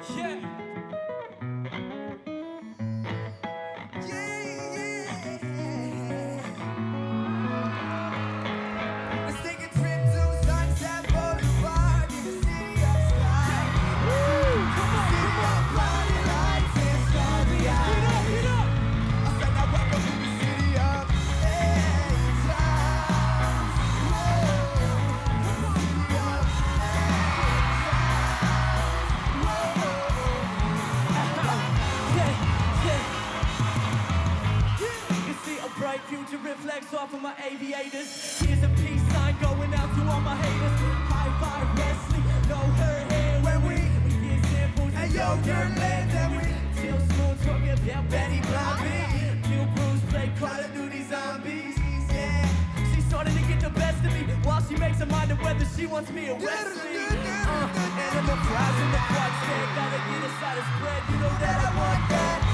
Yeah. Let's take a trip to Sunset Boulevard in the city of sky. City of bloody lights and starry eyes. Get up. I said now welcome to the city of angels. You see a bright future reflects off of my aviators. Here's a peace sign going out to all my haters. High five Wesley, no her hair when we get samples. Hey yo, girl, land and we Till smooth talking about Betty Blobby. Blobby. New Bruce play Call of Duty Zombies. Yeah, she started to get the best of me while she makes her mind up whether she wants me or Wesley. Animal fries in the quad stand, gotta get a side of spread. You know that I want that.